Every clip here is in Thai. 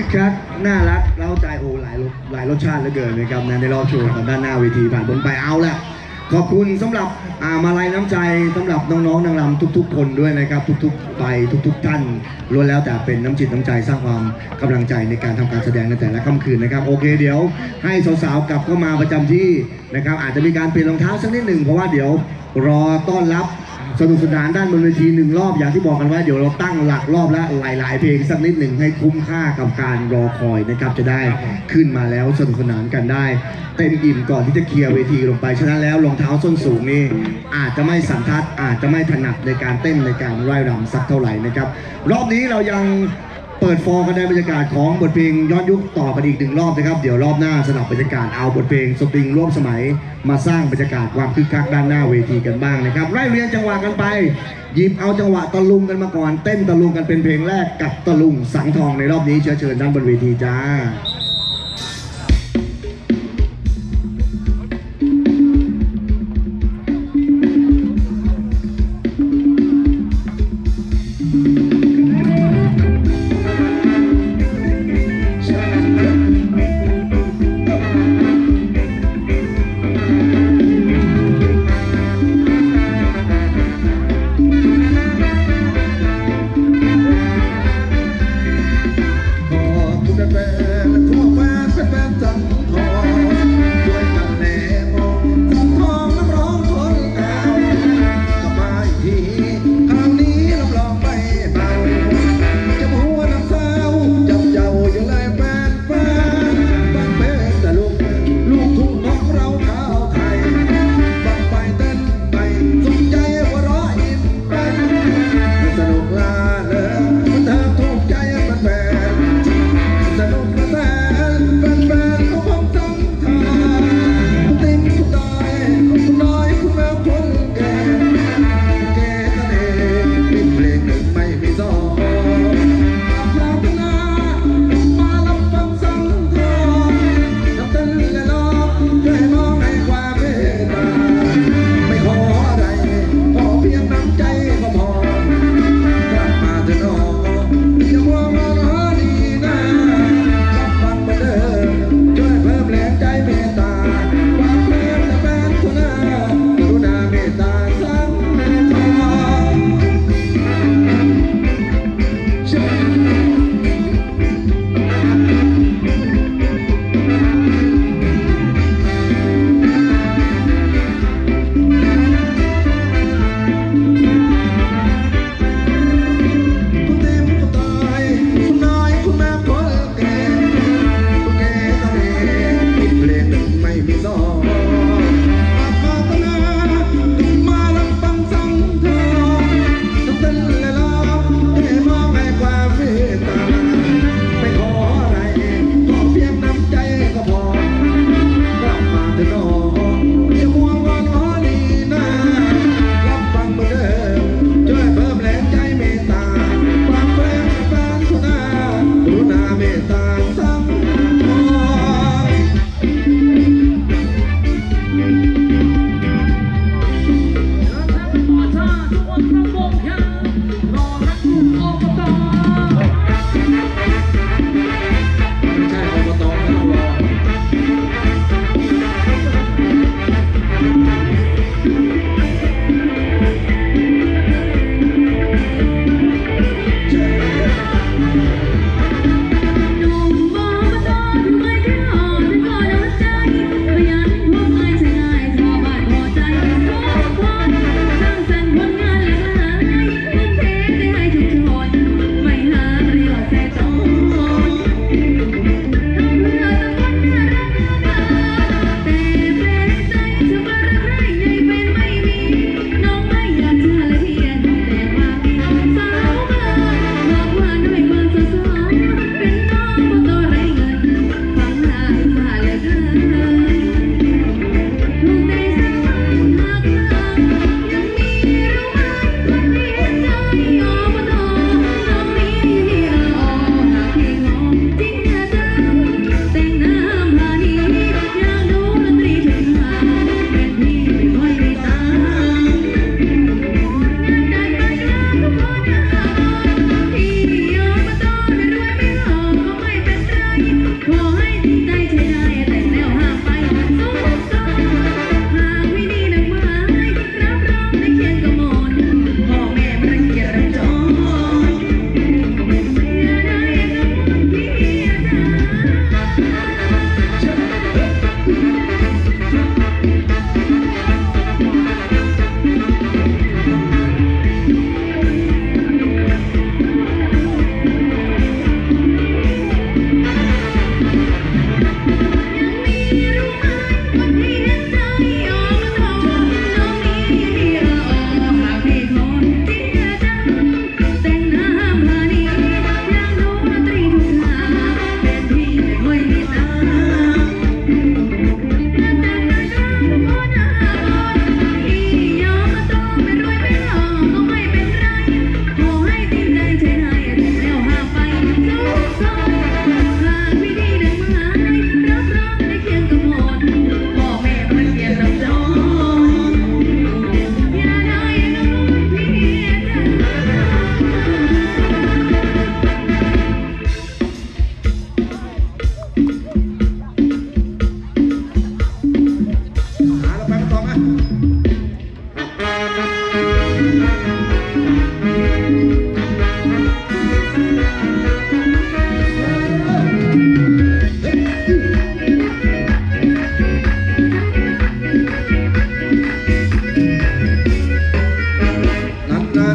คักน่ารักเล้าใจโอ้หลายรสชาติเหลือเกินนะครับในรอบโชว์ของด้านหน้าเวทีผ่านพ้นไปเอาละขอบคุณสำหรับมาลัยน้ำใจสำหรับน้องๆนางรำทุกๆคนด้วยนะครับทุกๆไปทุกๆท่านล้วนแล้วแต่เป็นน้ำจิตน้ำใจสร้างความกำลังใจในการทำการแสดงในแต่ละค่ำคืนนะครับโอเคเดี๋ยวให้สาวๆกลับเข้ามาประจำที่นะครับอาจจะมีการเปลี่ยนรองเท้าสักนิดหนึ่งเพราะว่าเดี๋ยวรอต้อนรับสนุกสนานด้านบนเวที1 รอบอย่างที่บอกกันว่าเดี๋ยวเราตั้งหลักรอบละหลายๆเพลงสักนิดหนึ่งให้คุ้มค่ากับการรอคอยนะครับจะได้ขึ้นมาแล้วสนุกสนานกันได้เต็มอิ่มก่อนที่จะเคลียร์เวทีลงไปฉะนั้นแล้วรองเท้าส้นสูงนี่อาจจะไม่สันทัดอาจจะไม่ถนัดในการเต้นในการไร่รำสักเท่าไหร่นะครับรอบนี้เรายังเปิดฟอร์กันในบรรยากาศของบทเพลงย้อนยุคต่อกันอีก1 รอบนะครับเดี๋ยวรอบหน้าสนับบรรยากาศเอาบทเพลงสตริงร่วมสมัยมาสร้างบรรยากาศความคึกคักด้านหน้าเวทีกันบ้างนะครับไล่เรียงจังหวะกันไปหยิบเอาจังหวะตะลุงกันมาก่อนเต้นตะลุงกันเป็นเพลงแรกกับตะลุงสังทองในรอบนี้เชิญด้านบนเวทีจ้าแต่ละทั่ว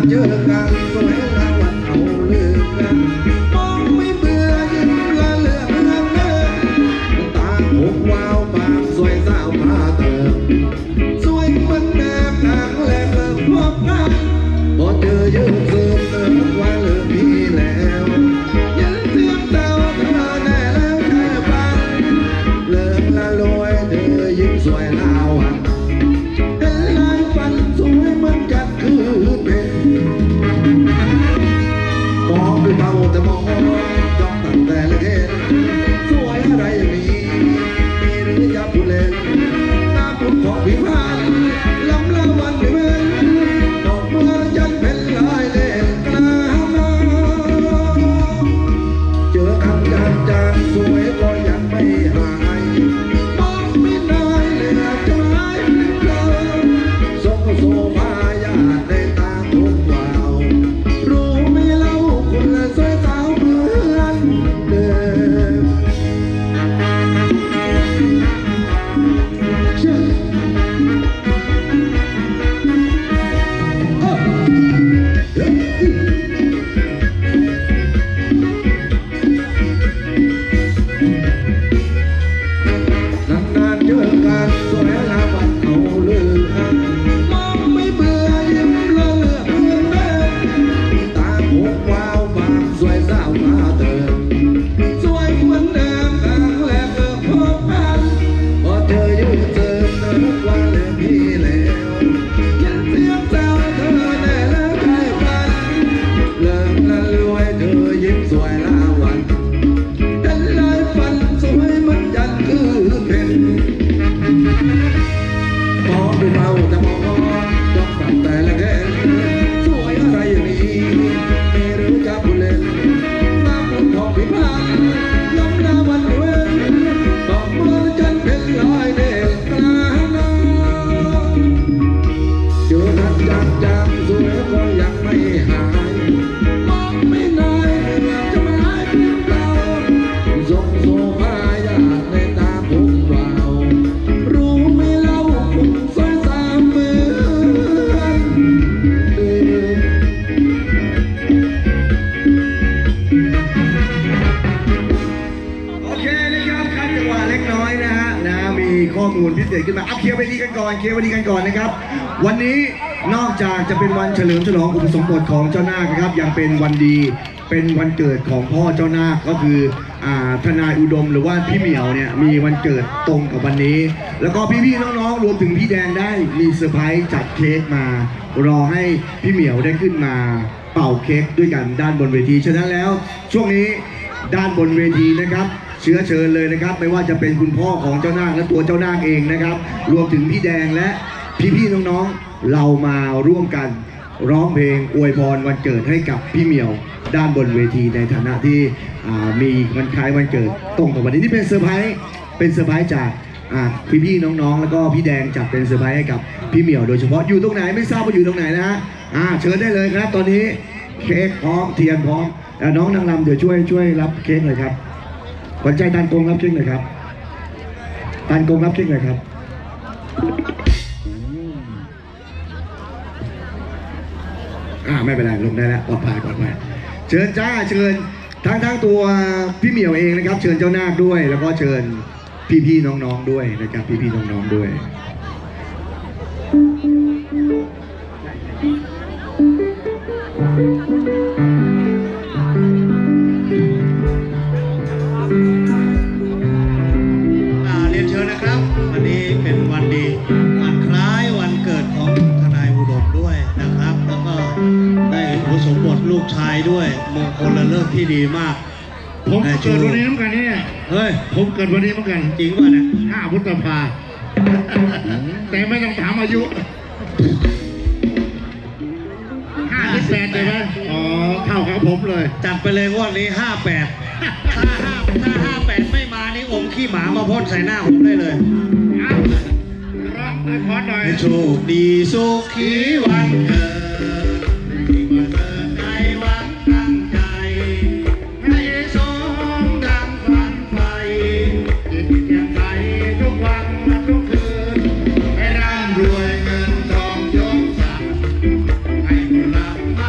เจอกันสวยละวันเอาเลือกกันมองไม่เบื่อยิ้มละเลือกเลือกเลิกตาหกวาวปากสวยสาวพาเติมสวยเหมือนแนบทางแหลกเลิกพบกันพอเจอยืนซึมเลิกว่าเลิกพี่แล้วยันเสียงเต้าเธอแน่แล้วแค่ฟังเลิกละลอยเธอยิ้มสวยลาวันเห็นลายฟันสวยเหมือนกันคือเป็นมองด้วยเบาแต่มองจ้องตั้งแต่ละเห็นสวยอะไรอย่างนี้มีหรือยับผู้เล่นตาบุญของพิพันธ์ลำละวันไม่เว้นดอกเมื่อจันเป็นลายเล่นกลางน้ำเจอกันจางสวยก็ยังไม่หายมองไม่นายเหลือจะหายเปล่าโซโซพายาในตาทุกวาวรู้ไม่เล่าคนละสวยสาวเหมือนเดิมเชื่อนานๆเจอกันสวยละวันเอาเลือกมองไม่เบื่อยิ้มละเลือกเลือกเลิกตาหกวาวปากสวยสาวมาเติมสวยเหมือนเดิมครั้งแรกเลิกพบกันพอเธอยืนเจอเลิกว่าเลิกพี่แล้วยันเสียงเจ้าเธอแน่แล้วใครฟันเลิกละรวยเธอยิ้มสวยละวันเป็นลายฟันสวยเหมือนยันคือเพชรมองด้วยเบาแต่มองจ้องตั้งแต่ละแค่สวยอะไรอย่างนี้มีหรือจะผู้เล่นน้ำมันของพิพันธ์ล้ำละวันเว้นดอกเมื่อจันเป็นลอยเด่นกลางน้ำเจอกันจางสวยก็ยังไม่หายมองไม่นายเหลือจะไม่หายเพียงเปล่าส่งโซฟายาในตาผมวาวรู้ไม่เล่าคุณสวยสามเหมือนเดิมโอเคนะครับคัดจังหวะเล็กน้อยนะฮะมีข้อมูลพิเศษขึ้นมาเอาเคลียร์ไปดีกันก่อนนะครับวันนี้นอกจากจะเป็นวันเฉลิมฉลองอุปสมบทของเจ้านาคนะครับยังเป็นวันดีเป็นวันเกิดของพ่อเจ้านาคก็คือทนายอุดมหรือว่าพี่เหมียวเนี่ยมีวันเกิดตรงกับวันนี้แล้วก็พี่ๆน้องๆรวมถึงพี่แดงได้มีเซอร์ไพรส์จัดเค้กมารอให้พี่เหมียวได้ขึ้นมาเป่าเค้กด้วยกันด้านบนเวทีฉะนั้นแล้วช่วงนี้ด้านบนเวทีนะครับเชื้อเชิญเลยนะครับไม่ว่าจะเป็นคุณพ่อของเจ้านาคและตัวเจ้านาคเองนะครับรวมถึงพี่แดงและพี่ๆน้องๆเรามาร่วมกันร้องเพลงอวยพรวันเกิดให้กับพี่เหมียวด้านบนเวทีในฐานะที่มีวันคล้ายวันเกิดตรงกับวันนี้ที่เป็นเซอร์ไพรส์จากพี่ๆน้องๆแล้วก็พี่แดงจัดเป็นเซอร์ไพรส์ให้กับพี่เหมียวโดยเฉพาะอยู่ตรงไหนไม่ทราบว่าอยู่ตรงไหนนะฮะเชิญได้เลยครับตอนนี้เค้กพร้อมเทียนพร้อมน้องนางรำเดี๋ยวช่วยรับเค้กหน่อยครับขวัญใจตันกงรับเค้กหน่อยครับตันกงรับเค้กหน่อยครับไม่เป็นไรลงได้แล้วปลอดภัยเชิญจ้าเชิญทั้งตัวพี่เหมียวเองนะครับเชิญเจ้านาคด้วยแล้วก็เชิญพี่ๆน้องๆด้วยนะครับพี่ๆน้องๆด้วยเรียนเชิญนะครับวันนี้เป็นวันดีวันคล้ายวันเกิดของทนายอุดมด้วยนะครับแล้วก็ได้อุปสมบทลูกชายด้วยมงคลและเลิกที่ดีมากผมเกิดวันนี้เหมือนกันเนี่ยเฮ้ยผมเกิดวันนี้เหมือนกันจริงป่ะเนี่ย 5 พฤษภาแต่ไม่ต้องถามอายุ58ใช่ไหมอ๋อเท่ากับผมเลยจัดไปเลยวันนี้58ถ้า58ไม่มานี่อมขี้หมามาพ่นใส่หน้าผมได้เลยร้องเลยพอหน่อยโชคดีสุขีวันเกิดรวยเงินทองยศศักดิ์ให้คนรัก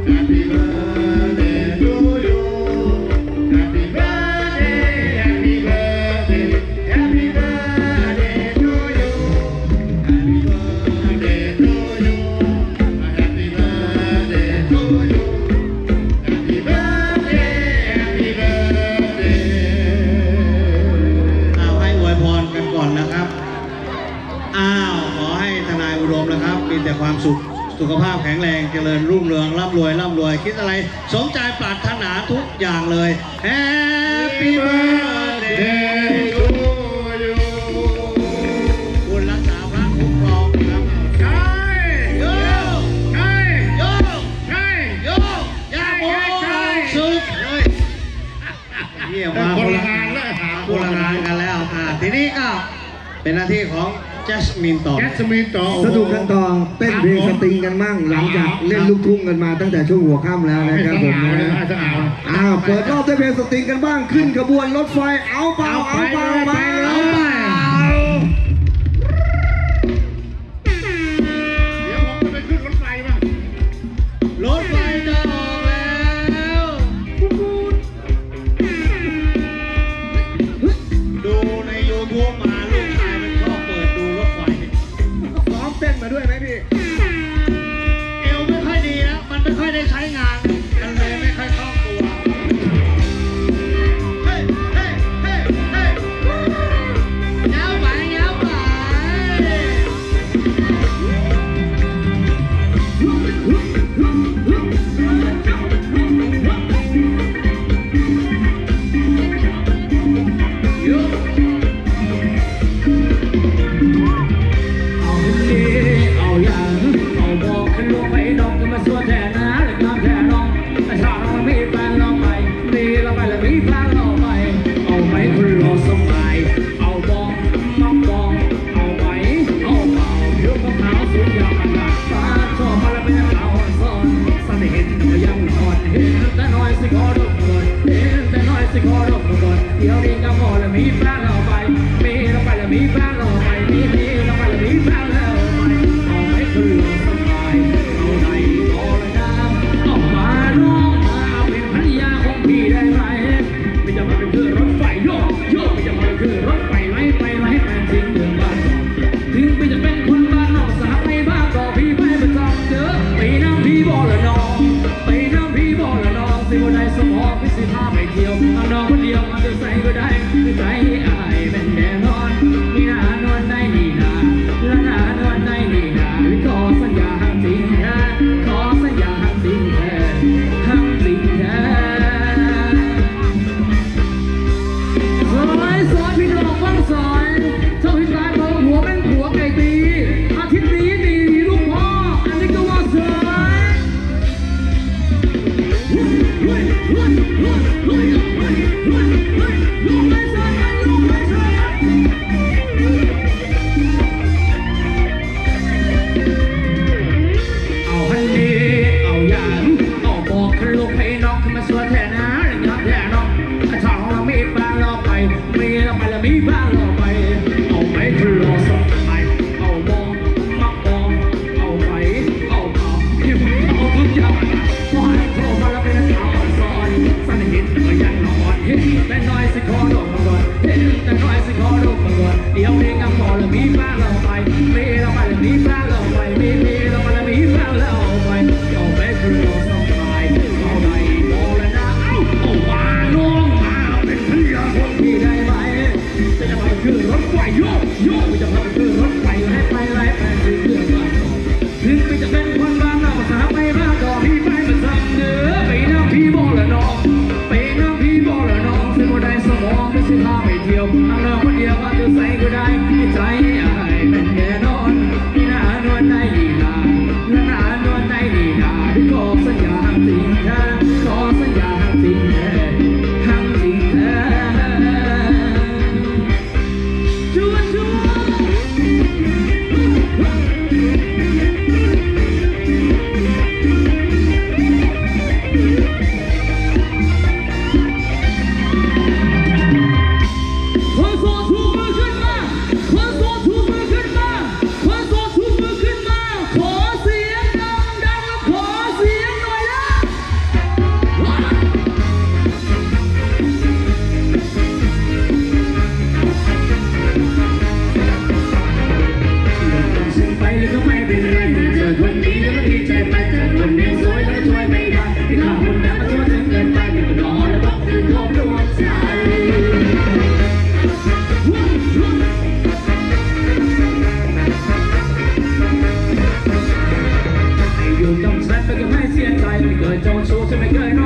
Happy birthday to you Happy birthday Happy birthday Happy birthday to you Happy birthday to you Happy birthday to you Happy birthday Happy birthday เอาให้อวยพรกันก่อนนะครับขอให้ทนายอุดมนะครับมีแต่ความสุขภาพแข็งแรงเจริญรุ่งเรืองร่ำรวยคิดอะไรสมใจปรารถนาทุกอย่างเลย Happy birthday to you คุณรักษาพระคุ้มครองครับใช่ใช่โยใช่โยอย่าโมสุดเลยเยี่ยมมากคนละงานแล้วคนละงานกันแล้วทีนี้ก็เป็นหน้าที่ของแจสมินต่อแกสมินต่อสนุกกันต่อเต้นเพลงสตริงกันมั่งหลังจากเล่นลูกทุ่งกันมาตั้งแต่ช่วงหัวค่ำแล้วนะครับผมนะเปิดรอบด้วยเพลงสตริงกันบ้างขึ้นขบวนรถไฟเอาเปล่าเอาเปล่ามาเอาเปล่า เดี๋ยวผมจะไปขึ้นรถไฟบ้างรถไฟจะออกแล้วดูใน YouTube มาลูกชายมันชอบเปิดดูรถไฟซ้อมเต้นมาด้วยไหมพี่เอวไม่ค่อยดีแล้วมันไม่ค่อยได้ใช้งานมันเลยไม่ค่อยคล่องตัวเฮ้ยเฮ้ยเฮ้ยเฮ้ยยาวไปยาวไปเอาดีเอาอย่างเอาบอกขึ้นลงไปดอกขึ้นมาสวดแทนนะหรืองามแทนน้องแต่ชาเรามีแฟนเราไปมีเราไปแล้วมีแฟนเราไปเอาไหมคุณรอสมัยเอาบอกมักบอกเอาไหมเอาเปล่าผิวขาวสุดยาวขนาดฟ้าชอบมาแล้วเป็นเราซ่อนสันเห็นก็ยังอ่อนเห็นแต่น้อยสิขอดมก่อนเห็นแต่น้อยสิขอดมก่อนเดี๋ยวนี้ก็พอแล้วมีแฟนเราไปมีเราไปแล้วมีแฟนเราไปมีเราไปแล้วมีแฟนเราไปเอาไหมคุณรอสมัยเอาไหนเอาเลยนะเอามาน้องมาเป็นภรรยาของพี่ได้ไหมไม่จะมาเป็นคือรถไฟโยกโยกไม่จะมาเป็นคือรถไฟไล่ไปไล่แฟนทิ้งเดือนบ้านถึงไม่จะเป็นคนบ้านนอกสาวในบ้านก็พี่ไปประจำเจอไปน้ำพี่บ่ละน้องไปน้ำพี่บ่ละน้องสิวันใดสมองพี่สิพาไปเที่ยวเอาน้องคนเดียวมาจะใส่ก็ได้ไม่ใจอายเป็นแน่นอนมีหน้านวลในนี่นาและหน้านวลในนี่นาขอสัญญาห้ามทิ้งแท้ขอสัญญาห้ามทิ้งแท้ห้ามทิ้งแท้ซอยพี่น้องฟังซอยเจ้าพี่ชายบอกหัวเป็นหัวไก่ตีอาทิตย์นี้ดีลูกพ่ออันนี้ก็ว่าซอยลูกไม่ซอยลูกไม่ซอยเอาฮันดีเอาอย่างเอาบอกขึ้นลูกให้น้องขึ้นมาสวดแทนนะหรือยับแทนน้องถ้าเรามีแฟนเราไปมีเราไปแล้วมีแฟนเราไปเอาไหมคือรอสักไปเอาบอกมักบอกเอาไหมเอาเปล่าที่มึงเอาทุกอย่างพอให้โทรมาแล้วเป็นสาวซ้อนสันเห็นก็ยังนอนเห็นแต่น้อยสิขอดมมาก่อนเห็นแต่น้อยสิขอดมมาก่อนเดี๋ยวนี้ก็พอแล้วมีแฟนเราไปมีเราไปแล้วมีแฟนเราไปมีเราไปแล้วมีแฟนเราไปเอาไหมคือรอสักไปเอาไหนบอกแล้วนะเอามาน้องมาเป็นภรรยาคนที่ได้ไหมจะมาคือรถไฟโยกโยกจะมาคือรถไฟไล่ไปไล่ไปถึงเรื่องบ้านถึงไม่จะเป็นคนบ้านนอกสาวไปบ้านก็พี่ไปประจำเนื้อไปน้ำพี่บอกละน้องไปน้ำพี่บอกละน้องสิบ่ได้สมองไม่สิพาไปจะไม่เคยน